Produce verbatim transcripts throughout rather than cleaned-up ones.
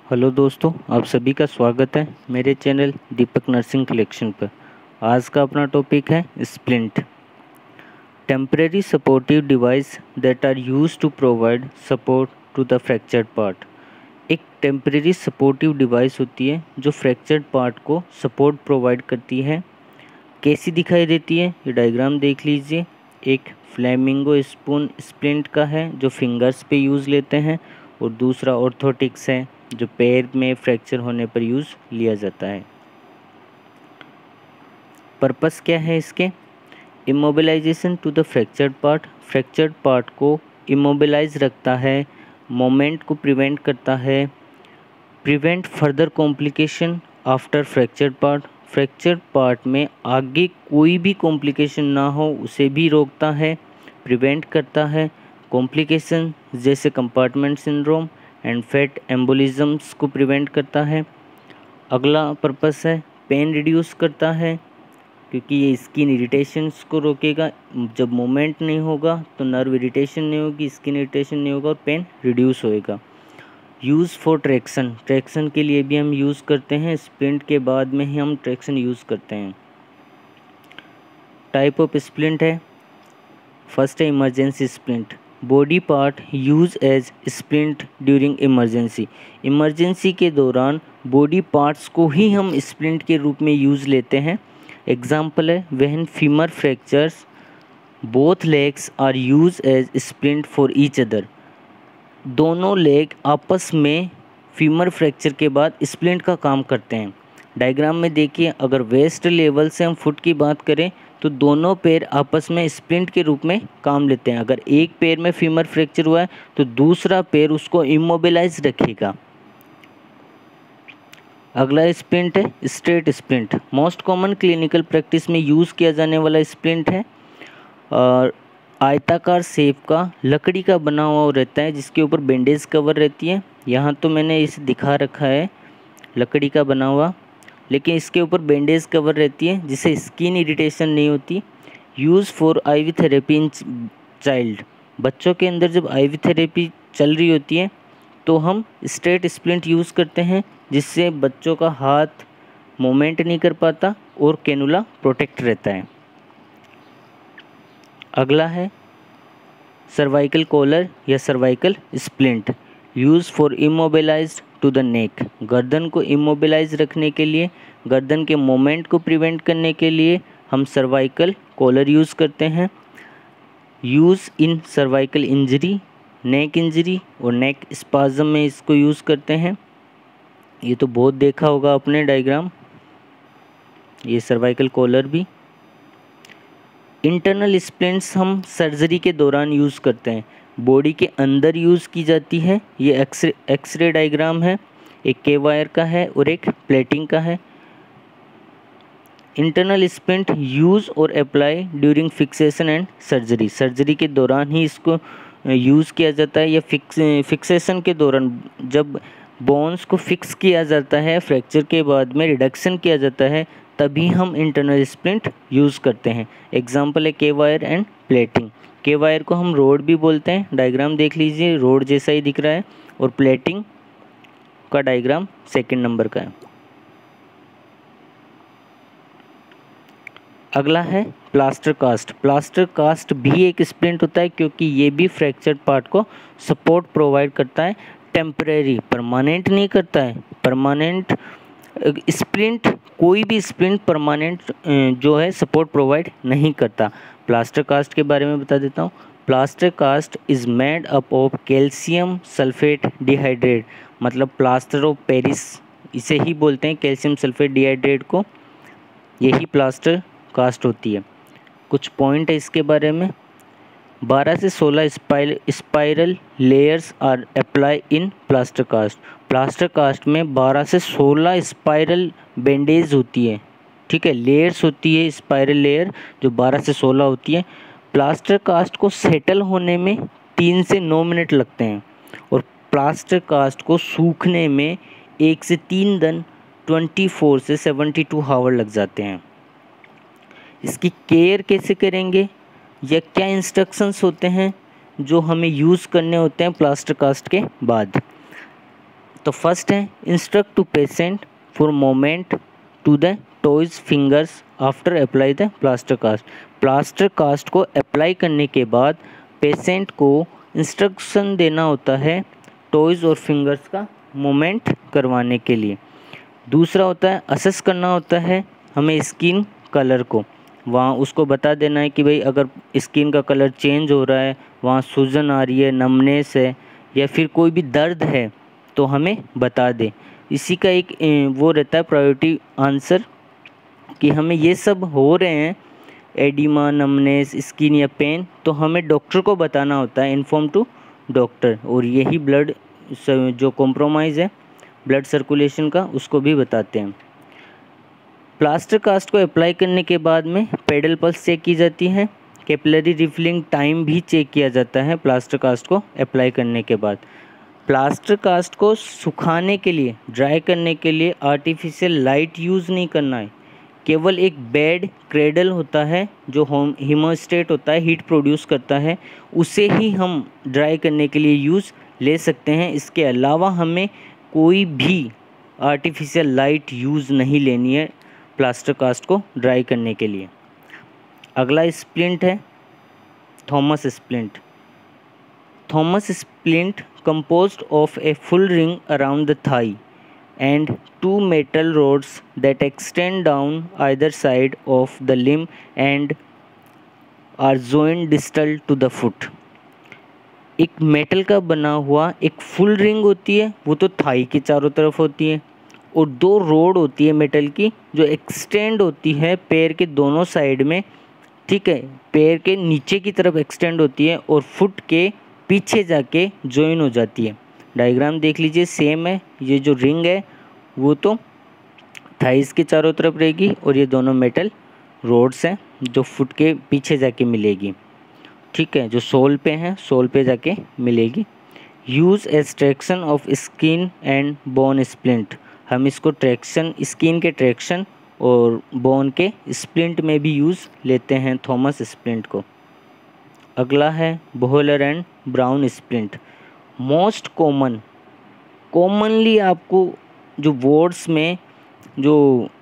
Hello दोस्तों, आप सभी का स्वागत है मेरे चैनल दीपक नर्सिंग कलेक्शन पर। आज का अपना टॉपिक है splint. Temporary supportive device that are use to provide support to the fractured part. एक टेम्परेरी सपोर्टिव डिवाइस होती है जो फ्रैक्चर्ड पार्ट को सपोर्ट प्रोवाइड करती है। कैसी दिखाई देती है ये डायग्राम देख लीजिए। एक फ्लेमिंगो स्पून स्प्लिंट का है जो फिंगर्स पे यूज़ लेते हैं, और दूसरा ऑर्थोटिक्स है जो पैर में फ्रैक्चर होने पर यूज़ लिया जाता है। पर्पस क्या है इसके? Immobilization to the fractured part. Fractured part को इमोबिलाइज रखता है, मोमेंट को प्रिवेंट करता है, prevent further complication after fractured part. Fractured part में आगे कोई भी कॉम्प्लिकेशन ना हो उसे भी रोकता है, प्रिवेंट करता है। कॉम्प्लिकेशन जैसे compartment syndrome and fat embolisms को प्रिवेंट करता है। अगला पर्पस है पेन रिड्यूस करता है, क्योंकि ये स्किन इरिटेशंस को रोकेगा। जब मूवमेंट नहीं होगा तो नर्व इरिटेशन नहीं होगी, स्किन इरिटेशन नहीं होगा और पेन रिड्यूस होएगा। Use for traction. ट्रैक्शन के लिए भी हम यूज़ करते हैं, स्प्लिंट के बाद में ही हम ट्रैक्शन यूज़ करते हैं। टाइप ऑफ स्प्लिंट है, फर्स्ट है emergency splint. Body part use as splint during emergency. Emergency के दौरान बॉडी पार्ट्स को ही हम स्प्लिंट के रूप में यूज़ लेते हैं। एग्जाम्पल है when femur fractures both legs are use as splint for each other. दोनों लेग आपस में फीमर फ्रैक्चर के बाद स्प्लिंट का काम करते हैं। डायग्राम में देखिए, अगर वेस्ट लेवल से हम फुट की बात करें तो दोनों पैर आपस में स्प्लिंट के रूप में काम लेते हैं। अगर एक पैर में फीमर फ्रैक्चर हुआ है तो दूसरा पैर उसको इमोबिलाइज रखेगा। अगला स्प्लिंट है straight splint. Most common clinical practice में यूज़ किया जाने वाला स्प्लिंट है, और आयताकार शेप का लकड़ी का बना हुआ रहता है जिसके ऊपर बैंडेज कवर रहती है। यहाँ तो मैंने इसे दिखा रखा है लकड़ी का बना हुआ, लेकिन इसके ऊपर बैंडेज कवर रहती है जिससे स्किन इरिटेशन नहीं होती। Use for IV therapy in child. बच्चों के अंदर जब आईवी थेरेपी चल रही होती है तो हम स्ट्रेट स्प्लिंट यूज़ करते हैं, जिससे बच्चों का हाथ मूवमेंट नहीं कर पाता और कैनुला प्रोटेक्ट रहता है। अगला है सर्वाइकल कॉलर या cervical splint. Use for immobilized to the neck. गर्दन को इमोबिलाइज रखने के लिए, गर्दन के मोमेंट को प्रिवेंट करने के लिए हम सर्वाइकल कॉलर यूज़ करते हैं। Use in cervical injury, neck injury और नेक स्पाज्म में इसको यूज़ करते हैं। ये तो बहुत देखा होगा आपने डायग्राम, ये सर्वाइकल कॉलर भी। इंटरनल स्प्लिंट्स हम सर्जरी के दौरान यूज़ करते हैं, बॉडी के अंदर यूज़ की जाती है। ये एक्सरे एक्सरे डायग्राम है, एक के वायर का है और एक प्लेटिंग का है। इंटरनल स्प्लिंट यूज़ और apply during fixation and surgery. Surgery के दौरान ही इसको यूज़ किया जाता है, या फिक्स फिक्सेशन के दौरान जब बोन्स को फिक्स किया जाता है, फ्रैक्चर के बाद में रिडक्शन किया जाता है, तभी हम इंटरनल स्प्लिंट यूज़ करते हैं। एग्जाम्पल है K wire and plating. K wire को हम रोड भी बोलते हैं, डायग्राम देख लीजिए, रोड जैसा ही दिख रहा है, और प्लेटिंग का डायग्राम सेकंड नंबर का है। अगला है प्लास्टर कास्ट। प्लास्टर कास्ट भी एक स्प्लिंट होता है, क्योंकि ये भी फ्रैक्चर्ड पार्ट को सपोर्ट प्रोवाइड करता है। टेम्परेरी, परमानेंट नहीं करता है। परमानेंट स्प्लिंट, कोई भी स्प्लिंट परमानेंट जो है सपोर्ट प्रोवाइड नहीं करता। प्लास्टर कास्ट के बारे में बता देता हूँ। Plaster cast is made up of calcium sulphate dihydrate, मतलब प्लास्टर ऑफ पेरिस इसे ही बोलते हैं, कैल्शियम सल्फेट डिहाइड्रेट को, यही प्लास्टर कास्ट होती है। कुछ पॉइंट है इसके बारे में। बारह से सोलह spiral layers are apply in plaster cast. Plaster cast में बारह से सोलह स्पाइरल बैंडेज होती है, ठीक है, लेयर्स होती है, स्पाइरल लेयर जो बारह से सोलह होती है। प्लास्टर कास्ट को सेटल होने में तीन से नौ मिनट लगते हैं, और प्लास्टर कास्ट को सूखने में एक से तीन दिन ट्वेंटी फोर से सेवेंटी टू आवर लग जाते हैं। इसकी केयर कैसे करेंगे या क्या इंस्ट्रक्शंस होते हैं जो हमें यूज़ करने होते हैं प्लास्टर कास्ट के बाद? तो फर्स्ट है instruct to patient for moment to the toes fingers after apply the plaster cast. Plaster cast को अप्लाई करने के बाद पेशेंट को इंस्ट्रक्शन देना होता है टोज और फिंगर्स का मूवमेंट करवाने के लिए। दूसरा होता है असेस करना होता है हमें स्किन कलर को, वहाँ उसको बता देना है कि भाई अगर स्किन का कलर चेंज हो रहा है, वहाँ सूजन आ रही है, नमनेस है या फिर कोई भी दर्द है तो हमें बता दे। इसी का एक वो रहता है प्रायोरिटी आंसर कि हमें ये सब हो रहे हैं एडिमा, नमनेस, स्किन या पेन, तो हमें डॉक्टर को बताना होता है, इन्फॉर्म टू डॉक्टर। और यही ब्लड जो कॉम्प्रोमाइज़ है ब्लड सर्कुलेशन का उसको भी बताते हैं। प्लास्टर कास्ट को अप्लाई करने के बाद में पेडल पल्स चेक की जाती है, कैपिलरी रिफिलिंग टाइम भी चेक किया जाता है प्लास्टर कास्ट को अप्लाई करने के बाद। प्लास्टर कास्ट को सुखाने के लिए, ड्राई करने के लिए आर्टिफिशियल लाइट यूज़ नहीं करना है, केवल एक बेड क्रेडल होता है जो होम हीमोस्टेट होता है, हीट प्रोड्यूस करता है, उसे ही हम ड्राई करने के लिए यूज़ ले सकते हैं। इसके अलावा हमें कोई भी आर्टिफिशियल लाइट यूज़ नहीं लेनी है प्लास्टर कास्ट को ड्राई करने के लिए। अगला स्प्लिंट है Thomas splint. Thomas splint composed of a full ring around the thigh and two metal rods that extend down either side of the limb and are joined distal to the foot। एक metal का बना हुआ एक full ring होती है, वो तो Thai के चारों तरफ होती है, और दो रोड होती है मेटल की जो एक्सटेंड होती है पैर के दोनों साइड में, ठीक है, पैर के नीचे की तरफ एक्सटेंड होती है और फुट के पीछे जाके ज्वाइन हो जाती है। डायग्राम देख लीजिए, सेम है। ये जो रिंग है वो तो थाइस के चारों तरफ रहेगी और ये दोनों मेटल रोड्स हैं जो फुट के पीछे जाके मिलेगी, ठीक है, जो सोल पे हैं सोल पे जाके मिलेगी। Use as traction of skin and bone splint. हम इसको ट्रैक्शन, स्किन के ट्रैक्शन और बोन के स्प्लिंट में भी यूज़ लेते हैं थॉमस स्प्लिंट को। अगला है Bohler and Brown splint. Most common commonly आपको जो वार्ड्स में, जो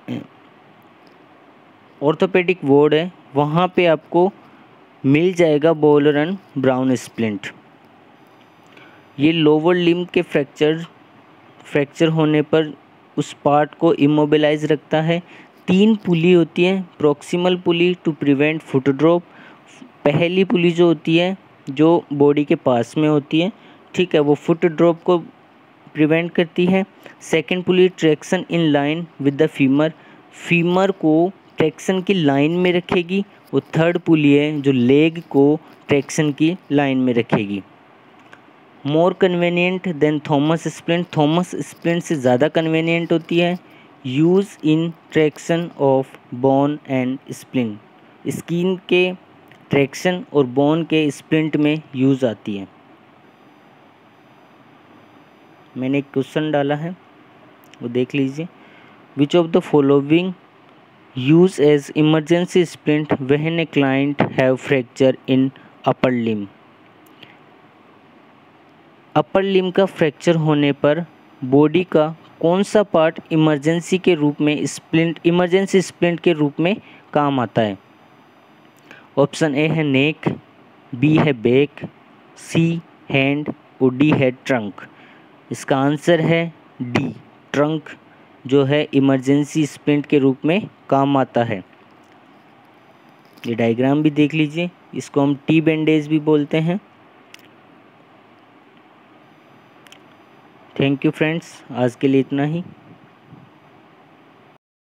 ऑर्थोपेडिक वार्ड है वहाँ पे आपको मिल जाएगा बोहलर एंड ब्राउन स्प्लिंट। ये लोअर लिम्ब के फ्रैक्चर फ्रैक्चर होने पर उस पार्ट को इमोबिलाइज रखता है। तीन पुली होती है, proximal pulley to prevent foot drop. पहली पुली जो होती है जो बॉडी के पास में होती है, ठीक है, वो फुट ड्रॉप को प्रिवेंट करती है। Second pulley traction in line with the femur, femur को ट्रैक्शन की लाइन में रखेगी। वो थर्ड पुली है जो लेग को ट्रैक्शन की लाइन में रखेगी। More convenient than Thomas splint, Thomas splint से ज़्यादा कन्वीनियंट होती है। Use in traction of bone and splint, skin के ट्रैक्शन और बोन के स्प्लिंट में यूज़ आती है। मैंने एक क्वेश्चन डाला है वो देख लीजिए। Which of the following use as emergency splint when a client have fracture in upper limb. Upper limb का फ्रैक्चर होने पर बॉडी का कौन सा पार्ट इमरजेंसी के रूप में स्प्लिंट इमरजेंसी स्प्लिंट के रूप में काम आता है? ऑप्शन ए है नेक, बी है बैक, सी हैंड और डी है ट्रंक। इसका आंसर है डी, ट्रंक जो है इमरजेंसी स्प्लिंट के रूप में काम आता है। ये डायग्राम भी देख लीजिए, इसको हम टी बैंडेज भी बोलते हैं। थैंक यू फ्रेंड्स, आज के लिए इतना ही।